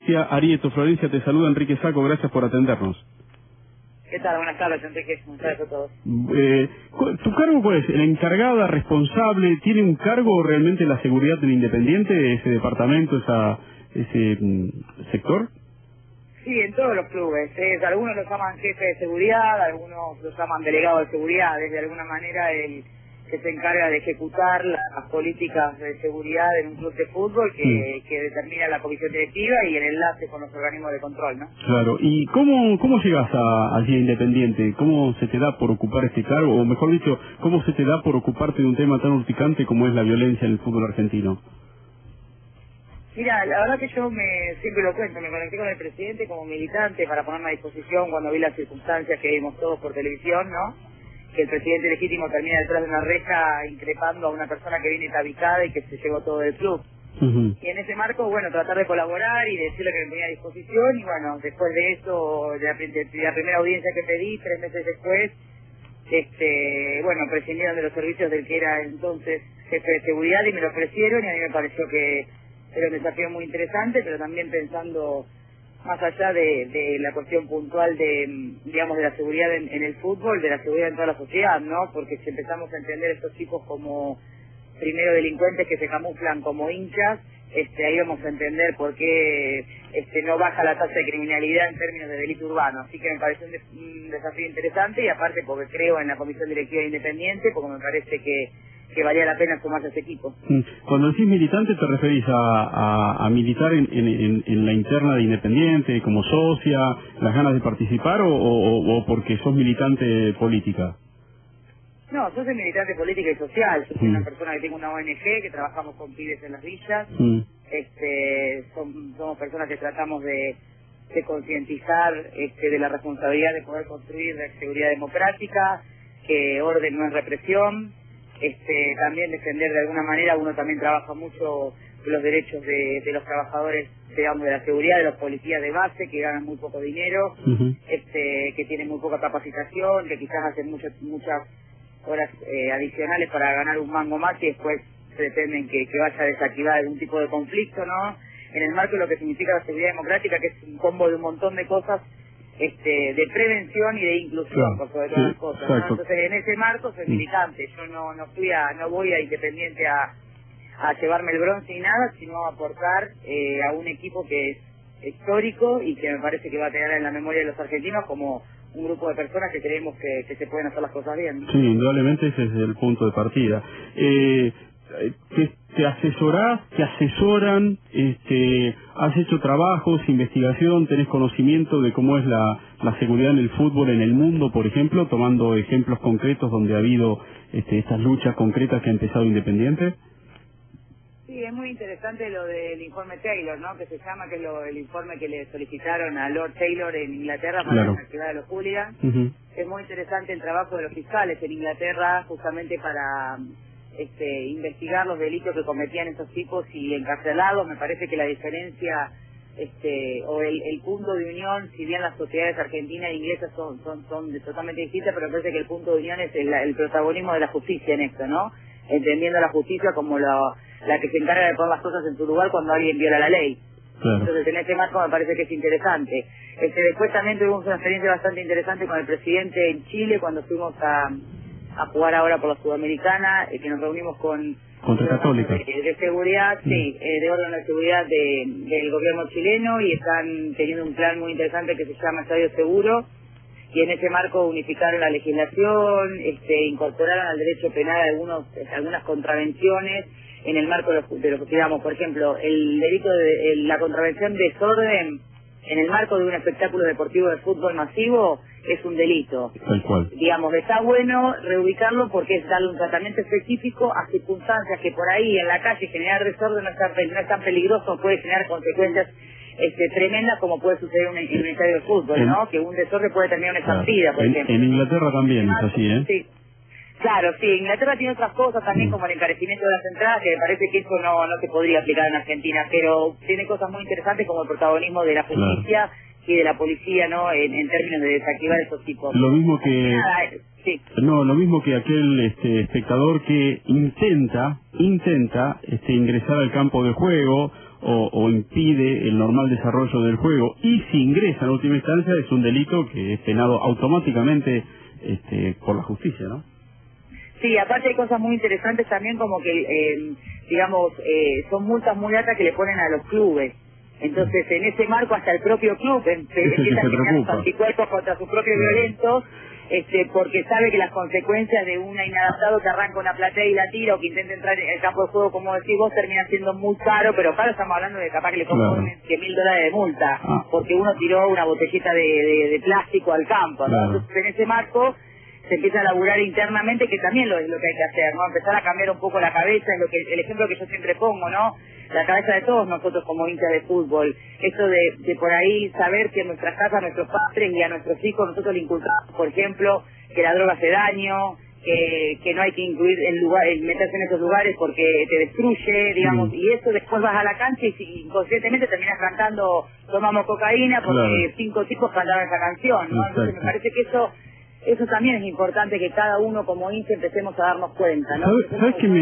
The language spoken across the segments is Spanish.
Arieto, Florencia, te saluda Enrique Sacco, gracias por atendernos. ¿Qué tal? Buenas tardes, Enrique. Muchas gracias a todos. ¿Tu cargo cuál es? ¿La encargada, responsable? ¿Tiene un cargo realmente la seguridad del Independiente, ese departamento, ese sector? Sí, en todos los clubes. Algunos lo llaman jefe de seguridad, algunos lo llaman delegado de seguridad. De alguna manera el que se encarga de ejecutar las políticas de seguridad en un club de fútbol que determina la comisión directiva y el enlace con los organismos de control, ¿no? Claro. ¿Y cómo llegas allí a Independiente? ¿Cómo se te da por ocupar este cargo? O mejor dicho, ¿cómo se te da por ocuparte de un tema tan urticante como es la violencia en el fútbol argentino? Mira, la verdad que yo siempre lo cuento, me conecté con el presidente como militante para ponerme a disposición cuando vi las circunstancias que vimos todos por televisión, ¿no? Que el presidente legítimo termina detrás de una reja increpando a una persona que viene tabicada y que se llevó todo del club. Y en ese marco, bueno, tratar de colaborar y decirle que me ponía a disposición y bueno, después de eso, de la primera audiencia que pedí, 3 meses después, bueno, prescindieron de los servicios del que era entonces jefe de seguridad y me lo ofrecieron y a mí me pareció que era un desafío muy interesante, pero también pensando más allá de la cuestión puntual digamos, de la seguridad en el fútbol, de la seguridad en toda la sociedad, ¿no? Porque si empezamos a entender estos tipos como, primero, delincuentes que se camuflan como hinchas, ahí vamos a entender por qué no baja la tasa de criminalidad en términos de delito urbano. Así que me parece un desafío interesante y aparte porque creo en la Comisión Directiva Independiente, porque me parece que valía la pena sumarse a ese equipo. Cuando decís militante, ¿te referís a militar en la interna de Independiente, como socia, las ganas de participar o porque sos militante política? No, yo soy militante política y social. Yo soy una persona que tengo una ONG, que trabajamos con pibes en las villas. Somos personas que tratamos de concientizar de la responsabilidad de poder construir la seguridad democrática, que orden no es represión. También defender de alguna manera, uno también trabaja mucho los derechos de los trabajadores, digamos, de la seguridad, de los policías de base, que ganan muy poco dinero, que tienen muy poca capacitación, que quizás hacen muchas horas adicionales para ganar un mango más y después pretenden que vaya a desactivar algún tipo de conflicto, ¿no? En el marco de lo que significa la seguridad democrática, que es un combo de un montón de cosas, de prevención y de inclusión, por sobre todas las cosas, ¿no? Entonces en ese marco soy militante, yo no voy a Independiente a llevarme el bronce ni nada, sino a aportar a un equipo que es histórico y que me parece que va a tener en la memoria de los argentinos como un grupo de personas que creemos que se pueden hacer las cosas bien, ¿no? Sí, indudablemente ese es el punto de partida. ¿Te asesorás, te asesoran, has hecho trabajos, investigación, tenés conocimiento de cómo es la seguridad en el fútbol en el mundo, por ejemplo, tomando ejemplos concretos donde ha habido estas luchas concretas que ha empezado Independiente? Sí, es muy interesante lo del informe Taylor, ¿no? Que se llama, que es el informe que le solicitaron a Lord Taylor en Inglaterra para la actividad de los hooligans. Es muy interesante el trabajo de los fiscales en Inglaterra justamente para investigar los delitos que cometían estos tipos y encarcelarlos. Me parece que la diferencia o el punto de unión, si bien las sociedades argentinas e inglesas son totalmente distintas, pero me parece que el punto de unión es el protagonismo de la justicia en esto, ¿no? Entendiendo la justicia como la que se encarga de poner las cosas en su lugar cuando alguien viola la ley. Entonces en este marco me parece que es interesante. Después también tuvimos una experiencia bastante interesante con el presidente en Chile cuando fuimos a jugar ahora por la Sudamericana, que nos reunimos contra Católica de seguridad, de órgano de seguridad del gobierno chileno, y están teniendo un plan muy interesante que se llama Estadio Seguro, y en ese marco unificaron la legislación, incorporaron al derecho penal algunas contravenciones en el marco de lo que digamos, por ejemplo, el delito de la contravención de desorden en el marco de un espectáculo deportivo de fútbol masivo es un delito. Tal cual. Digamos, está bueno reubicarlo porque es darle un tratamiento específico a circunstancias que por ahí en la calle generar desorden no es tan peligroso, puede generar consecuencias tremendas como puede suceder en un estadio de fútbol, ¿no? Que un desorden puede terminar una estampida, por ejemplo. En Inglaterra también es así, ¿eh? Sí. Claro, sí, Inglaterra tiene otras cosas también como el encarecimiento de las entradas, que me parece que eso no se podría aplicar en Argentina, pero tiene cosas muy interesantes como el protagonismo de la justicia y de la policía, ¿no? En términos de desactivar esos tipos. Lo mismo que lo mismo que aquel espectador que intenta ingresar al campo de juego o impide el normal desarrollo del juego, y si ingresa en última instancia es un delito que es penado automáticamente por la justicia, ¿no? Sí, aparte hay cosas muy interesantes también, como que, son multas muy altas que le ponen a los clubes. Entonces, en ese marco, hasta el propio club empieza a generar anticuerpos contra sus propios violentos, porque sabe que las consecuencias de un inadaptado que arranca una platea y la tira, o que intenta entrar en el campo de juego, como decís vos, termina siendo muy caro, pero claro, estamos hablando de capaz que le pongan $100.000 de multa, porque uno tiró una botellita de plástico al campo, ¿no? Entonces, en ese marco se empieza a laburar internamente, que también es lo que hay que hacer, ¿no? Empezar a cambiar un poco la cabeza, es el ejemplo que yo siempre pongo, ¿no? La cabeza de todos nosotros como hinchas de fútbol. Eso de por ahí saber que en nuestras casas, a nuestros padres y a nuestros hijos, nosotros le inculcamos, por ejemplo, que la droga hace daño, que no hay que incluir meterse en esos lugares porque te destruye, digamos, y eso después vas a la cancha y inconscientemente terminas cantando "Tomamos cocaína" porque 5 tipos cantaban esa canción, ¿no? Entonces me parece que eso también es importante, que cada uno como hincha empecemos a darnos cuenta, ¿no? ¿Sabes qué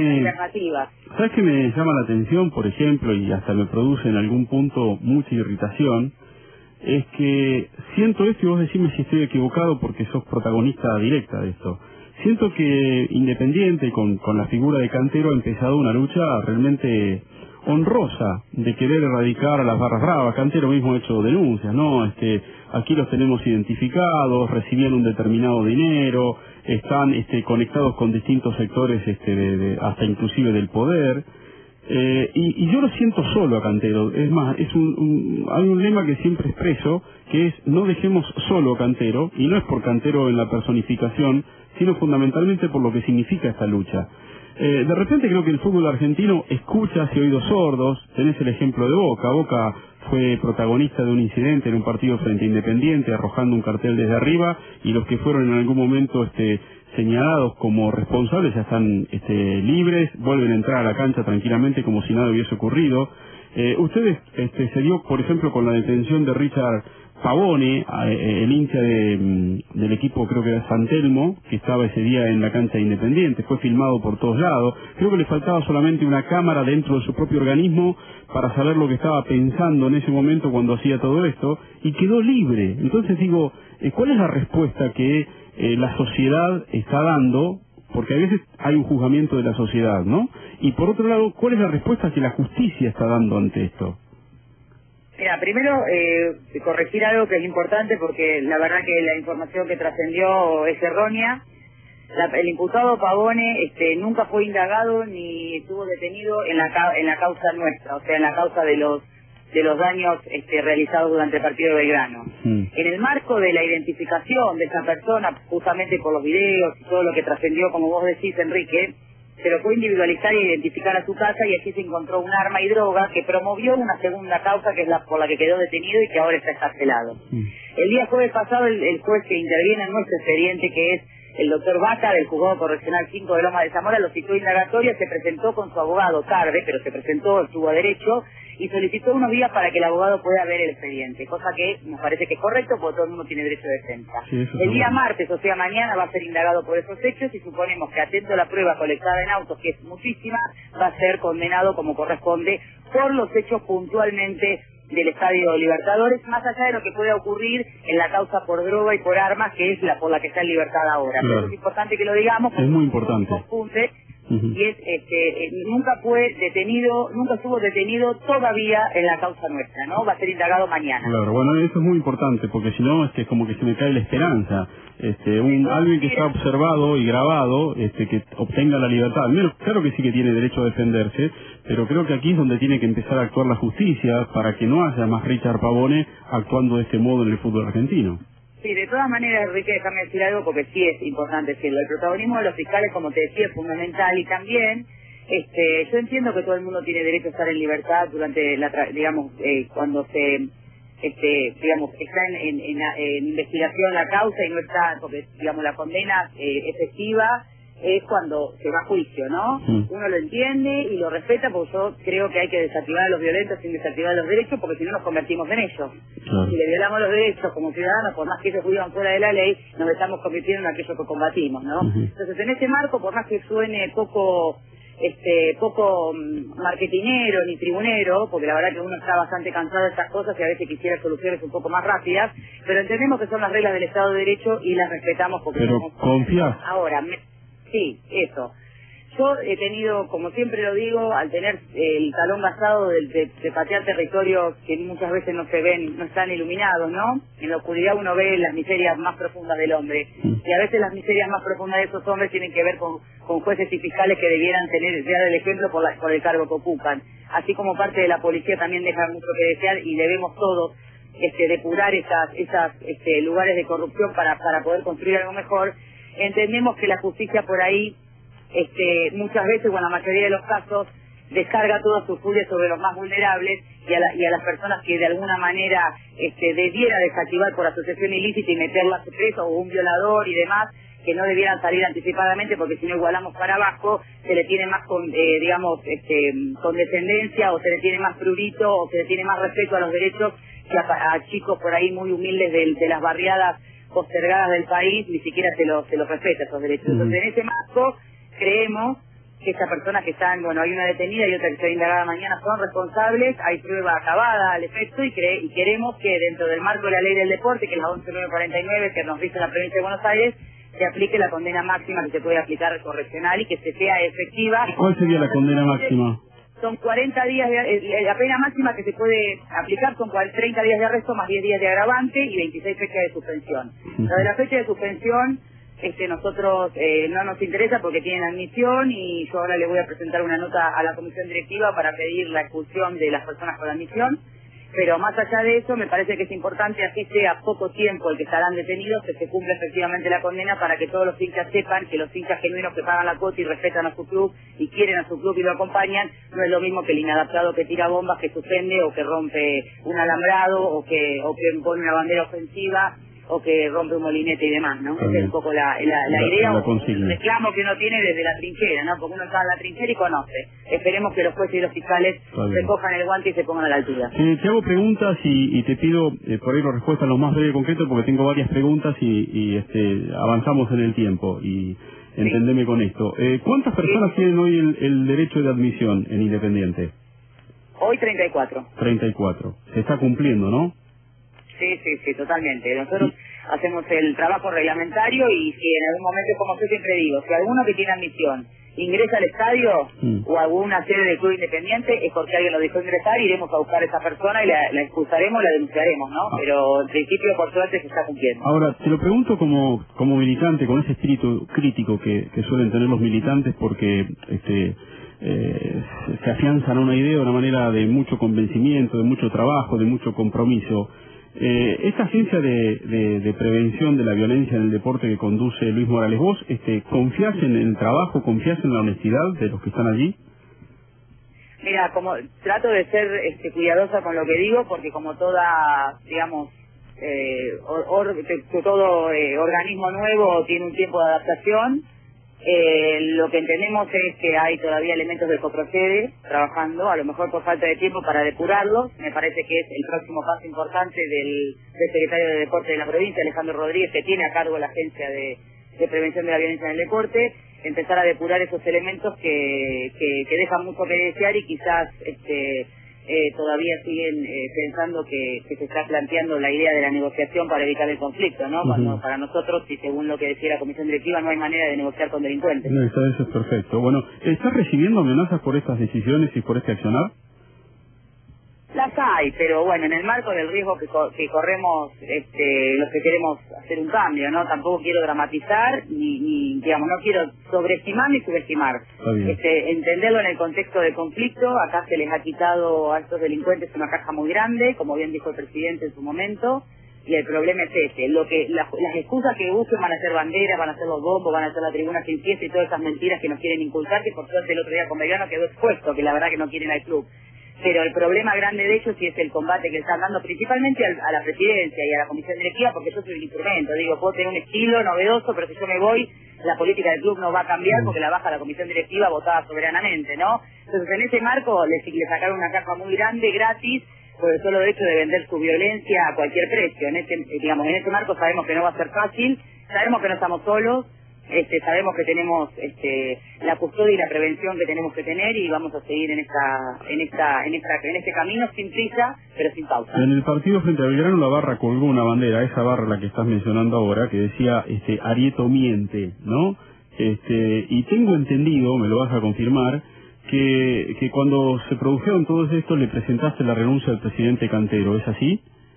me llama la atención, por ejemplo, y hasta me produce en algún punto mucha irritación? Es que siento esto, y vos decime si estoy equivocado porque sos protagonista directa de esto. Siento que Independiente, con la figura de Cantero, ha empezado una lucha realmente honrosa de querer erradicar a las barras bravas. Cantero mismo ha hecho denuncias, ¿no? Aquí los tenemos identificados, recibían un determinado dinero, están conectados con distintos sectores, hasta inclusive del poder. Y yo lo siento solo a Cantero. Es más, hay un lema que siempre expreso, que es: no dejemos solo a Cantero, y no es por Cantero en la personificación, sino fundamentalmente por lo que significa esta lucha. De repente creo que el fútbol argentino escucha hacia oídos sordos. Tenés el ejemplo de Boca. Boca fue protagonista de un incidente en un partido frente a Independiente, arrojando un cartel desde arriba, y los que fueron en algún momento señalados como responsables ya están libres, vuelven a entrar a la cancha tranquilamente como si nada hubiese ocurrido. Ustedes se dio, por ejemplo, con la detención de Richard Pavone, el hincha del equipo, creo que era San Telmo, que estaba ese día en la cancha de Independiente, fue filmado por todos lados. Creo que le faltaba solamente una cámara dentro de su propio organismo para saber lo que estaba pensando en ese momento cuando hacía todo esto, y quedó libre. Entonces digo, ¿cuál es la respuesta que la sociedad está dando? Porque a veces hay un juzgamiento de la sociedad, ¿no? Y por otro lado, ¿cuál es la respuesta que la justicia está dando ante esto? Mira, primero corregir algo que es importante, porque la verdad que la información que trascendió es errónea. El imputado Pavone nunca fue indagado ni estuvo detenido en la causa nuestra, o sea, en la causa de los daños realizados durante el partido de Belgrano. En el marco de la identificación de esa persona, justamente por los videos y todo lo que trascendió, como vos decís, Enrique, se lo puede individualizar y identificar a su casa, y aquí se encontró un arma y droga que promovió una segunda causa, que es la por la que quedó detenido y que ahora está encarcelado. El día jueves pasado, el juez que interviene en nuestro expediente, que es el doctor Vaca, del Juzgado Correccional 5 de Loma de Zamora, lo citó indagatoria, se presentó con su abogado tarde, pero se presentó, estuvo a derecho, y solicitó unos días para que el abogado pueda ver el expediente, cosa que nos parece que es correcto, porque todo el mundo tiene derecho de defensa. Sí, el día martes, o sea mañana, va a ser indagado por esos hechos, y suponemos que, atento a la prueba colectada en autos, que es muchísima, va a ser condenado como corresponde por los hechos puntualmente del Estadio Libertadores, más allá de lo que pueda ocurrir en la causa por droga y por armas, que es la por la que está en libertad ahora. Claro. Pero es importante que lo digamos, es muy importante. Y es nunca estuvo detenido todavía en la causa nuestra, ¿no? Va a ser indagado mañana. Claro, bueno, eso es muy importante, porque si no, es como que se me cae la esperanza. Alguien que está observado y grabado, que obtenga la libertad. Al menos, claro que sí que tiene derecho a defenderse, pero creo que aquí es donde tiene que empezar a actuar la justicia para que no haya más Richard Pavone actuando de este modo en el fútbol argentino. Sí, de todas maneras, Enrique, déjame decir algo, porque sí es importante decirlo. El protagonismo de los fiscales, como te decía, es fundamental, y también yo entiendo que todo el mundo tiene derecho a estar en libertad durante cuando se está en investigación la causa y no está, porque la condena efectiva es cuando se va a juicio, ¿no? Uno lo entiende y lo respeta, porque yo creo que hay que desactivar a los violentos sin desactivar los derechos, porque si no nos convertimos en ellos. Claro. Si le violamos los derechos como ciudadanos, por más que ellos vivan fuera de la ley, nos estamos convirtiendo en aquello que combatimos, ¿no? Entonces, en ese marco, por más que suene poco poco marketinero ni tribunero, porque la verdad que uno está bastante cansado de estas cosas y a veces quisiera soluciones un poco más rápidas, pero entendemos que son las reglas del Estado de Derecho y las respetamos porque pero somos... confías. Ahora, sí, eso. Yo he tenido, como siempre lo digo, al tener el talón gastado de patear territorios que muchas veces no se ven, no están iluminados, ¿no? En la oscuridad uno ve las miserias más profundas del hombre. Y a veces las miserias más profundas de esos hombres tienen que ver con jueces y fiscales que debieran dar el ejemplo por el cargo que ocupan. Así como parte de la policía también deja mucho que desear y debemos todos depurar esas lugares de corrupción para poder construir algo mejor. Entendemos que la justicia por ahí muchas veces, o en la mayoría de los casos, descarga toda su furia sobre los más vulnerables y a las personas que de alguna manera debiera desactivar por asociación ilícita y meterlas preso, o un violador y demás, que no debieran salir anticipadamente, porque si no igualamos para abajo, se le tiene más condescendencia, o se le tiene más prurito, o se le tiene más respeto a los derechos que a chicos por ahí muy humildes de las barriadas postergadas del país, ni siquiera se los respeta esos derechos. Entonces, en ese marco, creemos que estas personas que están, bueno, hay una detenida y otra que será indagada mañana, son responsables, hay prueba acabada al efecto y queremos que dentro del marco de la ley del deporte, que es la 11949 que nos dice la provincia de Buenos Aires, se aplique la condena máxima que se puede aplicar correccional y que se sea efectiva. ¿Cuál sería la condena máxima? Son 40 días, la pena máxima que se puede aplicar son 30 días de arresto más 10 días de agravante y 26 fechas de suspensión. Lo de la fecha de suspensión, nosotros no nos interesa porque tienen admisión y yo ahora le voy a presentar una nota a la comisión directiva para pedir la expulsión de las personas con admisión, pero más allá de eso me parece que es importante, así sea poco tiempo el que estarán detenidos, que se cumpla efectivamente la condena para que todos los hinchas sepan que los hinchas genuinos que pagan la cuota y respetan a su club y quieren a su club y lo acompañan, no es lo mismo que el inadaptado que tira bombas, que suspende o que rompe un alambrado o que pone una bandera ofensiva o que rompe un molinete y demás, ¿no? Esa es un poco la idea, o el reclamo que uno tiene desde la trinchera, ¿no? Porque uno está en la trinchera y conoce. Esperemos que los jueces y los fiscales recojan el guante y se pongan a la altura. Te hago preguntas y te pido por ahí la respuesta lo más breve y concreto, porque tengo varias preguntas y avanzamos en el tiempo y entendeme con esto. ¿Cuántas personas tienen hoy el derecho de admisión en Independiente? Hoy 34. 34. Se está cumpliendo, ¿no? Sí, totalmente. Nosotros hacemos el trabajo reglamentario y si en algún momento, como yo siempre digo, si alguno que tiene admisión ingresa al estadio o a alguna sede del club Independiente es porque alguien lo dejó ingresar, iremos a buscar a esa persona y la expulsaremos, la denunciaremos, ¿no? Pero en principio, por suerte, se está cumpliendo. Ahora, te lo pregunto como militante, con ese espíritu crítico que suelen tener los militantes, porque se afianzan a una idea de una manera de mucho convencimiento, de mucho trabajo, de mucho compromiso. Esta agencia de prevención de la violencia en el deporte que conduce Luis Morales, ¿vos confías en el trabajo, confías en la honestidad de los que están allí? Mira, como trato de ser cuidadosa con lo que digo, porque como toda, digamos, todo organismo nuevo tiene un tiempo de adaptación. Lo que entendemos es que hay todavía elementos de coprocede trabajando, a lo mejor por falta de tiempo para depurarlos. Me parece que es el próximo paso importante del secretario de Deporte de la provincia, Alejandro Rodríguez, que tiene a cargo la agencia de prevención de la violencia en el deporte, empezar a depurar esos elementos que dejan mucho que desear y quizás todavía siguen pensando que se está planteando la idea de la negociación para evitar el conflicto, ¿no? Cuando para nosotros, y según lo que decía la comisión directiva, no hay manera de negociar con delincuentes. No, eso es perfecto. Bueno, ¿estás recibiendo amenazas por estas decisiones y por este accionar? Las hay, pero bueno, en el marco del riesgo que corremos los que queremos hacer un cambio, ¿no? Tampoco quiero dramatizar ni digamos, no quiero sobreestimar ni subestimar. Entenderlo en el contexto de conflicto. Acá se les ha quitado a estos delincuentes una caja muy grande, como bien dijo el presidente en su momento, y el problema es las excusas que usen van a ser banderas, van a ser los bombos, van a ser la tribuna sin fiesta y todas esas mentiras que nos quieren inculcar, que por suerte el otro día con Belgrano quedó expuesto, que la verdad que no quieren al club. Pero el problema grande de ellos sí es el combate que están dando principalmente a la presidencia y a la comisión directiva, porque yo soy un instrumento. Digo, puedo tener un estilo novedoso, pero si yo me voy, la política del club no va a cambiar porque la baja la comisión directiva votada soberanamente, ¿no? Entonces, en ese marco le sacaron una caja muy grande, gratis, por el solo hecho de vender su violencia a cualquier precio. En ese marco sabemos que no va a ser fácil, sabemos que no estamos solos, sabemos que tenemos la custodia y la prevención que tenemos que tener y vamos a seguir en este camino sin prisa, pero sin pausa. En el partido frente a Belgrano la barra colgó una bandera, esa barra la que estás mencionando ahora, que decía Arieto miente, ¿no? Y tengo entendido, me lo vas a confirmar, que cuando se produjeron todos estos le presentaste la renuncia al presidente Cantero, ¿es así?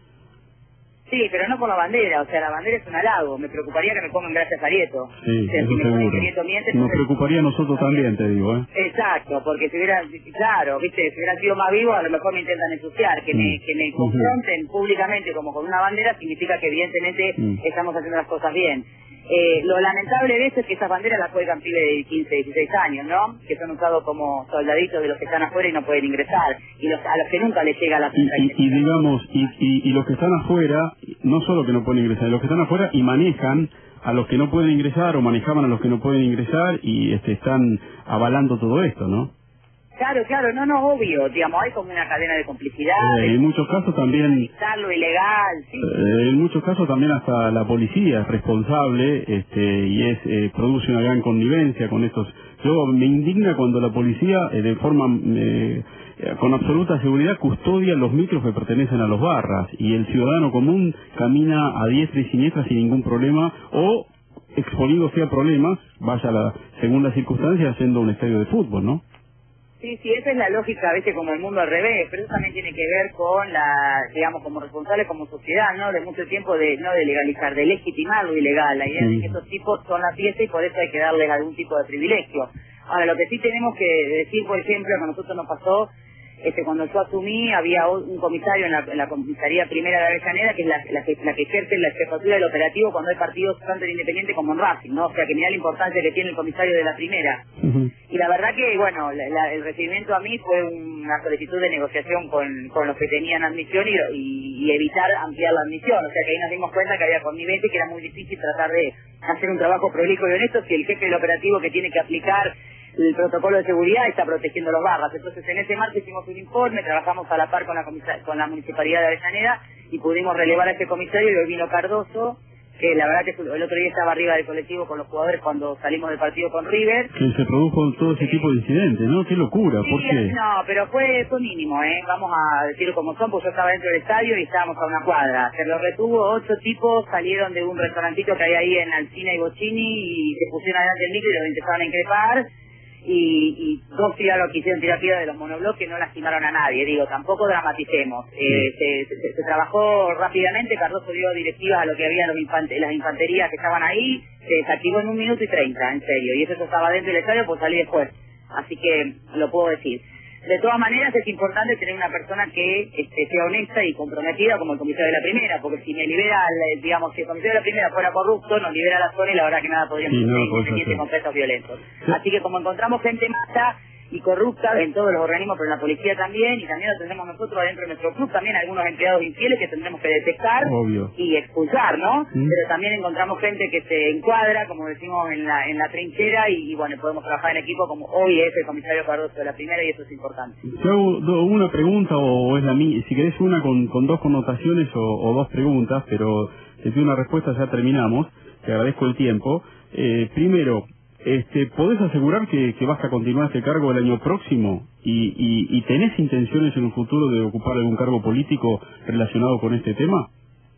Sí, pero no por la bandera, o sea, la bandera es un halago, me preocuparía que me pongan gracias a Arieto. Sí, o sea, eso si seguro. Arieto miente, Nos preocuparía a nosotros también, te digo, ¿eh? Exacto, porque si hubieran, claro, viste, si hubieran sido más vivos, a lo mejor me intentan ensuciar, que me confronten públicamente como con una bandera, significa que evidentemente estamos haciendo las cosas bien. Lo lamentable de eso es que esas banderas las cuelgan pibes de 15, 16 años, ¿no? Que son usados como soldaditos de los que están afuera y no pueden ingresar. Y a los que nunca les llega la y digamos, y los que están afuera, no solo que no pueden ingresar, los que están afuera y manejan a los que no pueden ingresar o manejaban a los que no pueden ingresar y están avalando todo esto, ¿no? Claro, no, obvio, digamos, hay como una cadena de complicidad. En muchos casos también... Lo ilegal, sí. En muchos casos también hasta la policía es responsable y produce una gran connivencia con estos... Yo me indigna cuando la policía de forma... con absoluta seguridad custodia los micros que pertenecen a los barras y el ciudadano común camina a diestra y siniestra sin ningún problema o exponiéndose a problemas, vaya la segunda circunstancia, haciendo un estadio de fútbol, ¿no? Sí, esa es la lógica, a veces como el mundo al revés, pero eso también tiene que ver con digamos, como responsables como sociedad, ¿no? De mucho tiempo no de legalizar, de legitimar lo ilegal, la idea de que esos tipos son la pieza y por eso hay que darles algún tipo de privilegio. Ahora, lo que sí tenemos que decir, por ejemplo, que a nosotros nos pasó, cuando yo asumí, había un comisario en la comisaría primera de Avellaneda, que es la que ejerce la jefatura del operativo cuando hay partidos tanto en Independiente como en Racing, ¿no? O sea, que mirá la importancia que tiene el comisario de la primera. Y la verdad que, bueno, el recibimiento a mí fue una solicitud de negociación con los que tenían admisión y evitar ampliar la admisión. O sea, que ahí nos dimos cuenta que había connivencia y que era muy difícil tratar de hacer un trabajo prolijo y honesto si el jefe del operativo que tiene que aplicar el protocolo de seguridad está protegiendo los barras. Entonces, en ese marco hicimos un informe, trabajamos a la par con la Municipalidad de Avellaneda y pudimos relevar a ese comisario y hoy vino Cardoso, que la verdad que el otro día estaba arriba del colectivo con los jugadores cuando salimos del partido con River. Que se produjo todo ese tipo de incidentes, ¿no? ¡Qué locura! ¿Por qué? No, pero fue mínimo, Vamos a decirlo como son, porque yo estaba dentro del estadio y estábamos a una cuadra. Se lo retuvo 8 tipos, salieron de un restaurantito que hay ahí en Alcina y Bocini y se pusieron adelante del micro y los empezaron a increpar. Y 2 tiraron, quisieron tirar piedra de los monobloques, no lastimaron a nadie, digo, tampoco dramaticemos. Se trabajó rápidamente, Cardoso dio directivas a lo que había las infanterías que estaban ahí, se desactivó en 1 minuto y 30, en serio, y eso estaba dentro del estadio, pues salí después, así que lo puedo decir. De todas maneras es importante tener una persona que sea honesta y comprometida como el comisario de la primera, porque si me libera, digamos, si el comisario de la primera fuera corrupto, nos libera la zona y la verdad que nada podríamos hacer independiente con presos violentos. Así que como encontramos gente mala y corrupta en todos los organismos, pero en la policía también, y también lo tenemos nosotros adentro de nuestro club, también algunos empleados infieles que tendremos que detectar y expulsar, ¿no? Pero también encontramos gente que se encuadra, como decimos, en la trinchera y bueno, podemos trabajar en equipo como hoy es el comisario Cardoso de la primera y eso es importante. Te hago una pregunta o es la mía, si querés una con 2 connotaciones o 2 preguntas, pero te pido una respuesta, ya terminamos, te agradezco el tiempo. Primero, ¿podés asegurar que vas a continuar este cargo el año próximo? ¿Y tenés intenciones en un futuro de ocupar algún cargo político relacionado con este tema?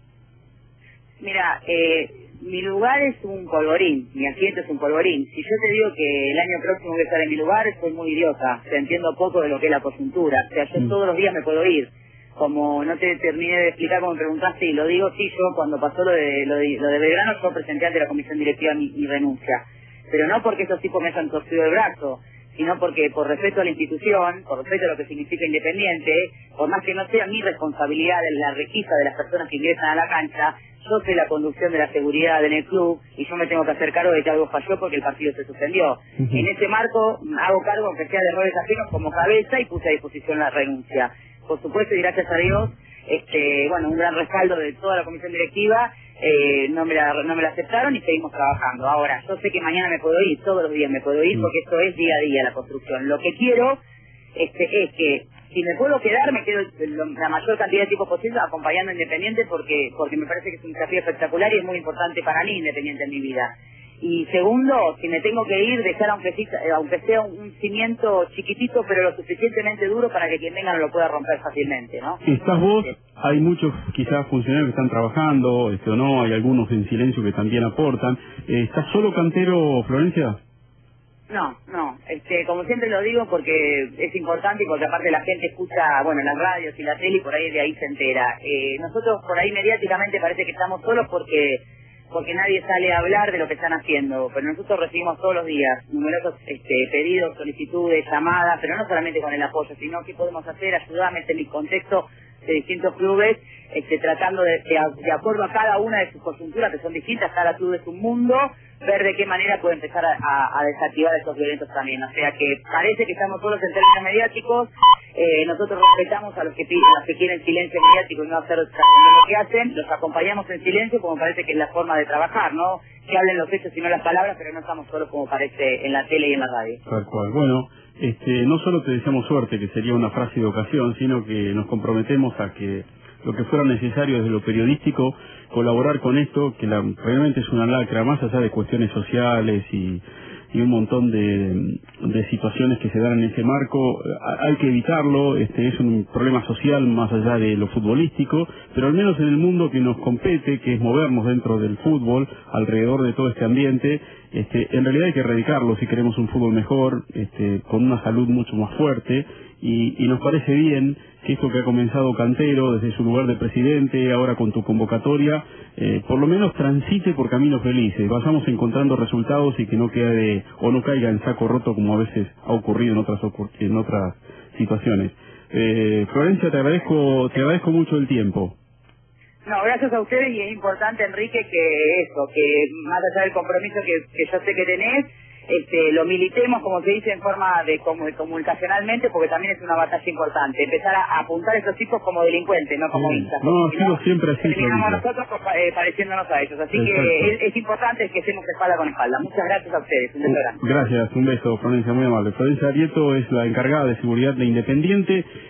Mira, mi lugar es un polvorín, mi asiento es un polvorín. Si yo te digo que el año próximo voy a estar en mi lugar, soy muy idiota, o sea, entiendo poco de lo que es la coyuntura. O sea, yo todos los días me puedo ir. Como no te terminé de explicar como me preguntaste, y lo digo, sí, yo cuando pasó lo de Belgrano, yo presenté ante la comisión directiva mi renuncia. Pero no porque esos tipos me hayan torcido el brazo, sino porque por respeto a la institución, por respeto a lo que significa Independiente, por más que no sea mi responsabilidad de la requisa de las personas que ingresan a la cancha, yo sé la conducción de la seguridad en el club y yo me tengo que hacer cargo de que algo falló porque el partido se suspendió. En ese marco hago cargo, aunque sea de errores ajenos, como cabeza y puse a disposición la renuncia. Por supuesto y gracias a Dios, bueno, un gran respaldo de toda la comisión directiva, no me la aceptaron y seguimos trabajando. Ahora, yo sé que mañana me puedo ir, todos los días me puedo ir porque esto es día a día la construcción. Lo que quiero es que si me puedo quedar, me quedo la mayor cantidad de tiempo posible acompañando a Independiente porque me parece que es un desafío espectacular y es muy importante para mí Independiente en mi vida. Y segundo, si me tengo que ir, dejar aunque sea un cimiento chiquitito, pero lo suficientemente duro para que quien venga no lo pueda romper fácilmente, ¿no? ¿Estás vos? Hay muchos quizás funcionarios que están trabajando, o no, hay algunos en silencio que también aportan. ¿Estás solo, Cantero, Florencia? No, como siempre lo digo porque es importante y porque aparte la gente escucha, bueno, las radios y la tele y por ahí de ahí se entera. Nosotros por ahí mediáticamente parece que estamos solos porque nadie sale a hablar de lo que están haciendo, pero nosotros recibimos todos los días numerosos pedidos, solicitudes, llamadas, pero no solamente con el apoyo, sino qué podemos hacer, ayudarme en el contexto de distintos clubes, tratando de acuerdo a cada una de sus coyunturas, que son distintas, cada club es un mundo, ver de qué manera puede empezar a desactivar esos violentos también. O sea que parece que estamos todos en términos mediáticos, nosotros respetamos a los que quieren silencio mediático y no hacer lo que hacen, los acompañamos en silencio como parece que es la forma de trabajar, ¿no? Que hablen los hechos y no las palabras, pero no estamos solos como parece en la tele y en la radio. Tal cual. Bueno, no solo te deseamos suerte, que sería una frase de ocasión, sino que nos comprometemos a que lo que fuera necesario desde lo periodístico, colaborar con esto, que realmente es una lacra, más allá de cuestiones sociales y un montón de situaciones que se dan en ese marco. Hay que evitarlo, es un problema social más allá de lo futbolístico, pero al menos en el mundo que nos compete, que es movernos dentro del fútbol, alrededor de todo este ambiente, en realidad hay que erradicarlo si queremos un fútbol mejor, con una salud mucho más fuerte, y nos parece bien que esto que ha comenzado Cantero desde su lugar de presidente, ahora con tu convocatoria, por lo menos transite por caminos felices, vayamos encontrando resultados y que no quede o no caiga en saco roto como a veces ha ocurrido en otras situaciones. Florencia, te agradezco mucho el tiempo. No, gracias a ustedes, y es importante, Enrique, que más allá del compromiso que yo sé que tenés, lo militemos, como se dice, en forma de comunicacionalmente, porque también es una batalla importante. Empezar a apuntar a estos tipos como delincuentes, no como hinchas. No, ha sido siempre así. Terminamos nosotros pareciéndonos a ellos. Así que es importante que estemos espalda con espalda. Muchas gracias a ustedes. Un beso grande. Gracias, un beso, Florencia, muy amable. Florencia Arieto es la encargada de seguridad de Independiente.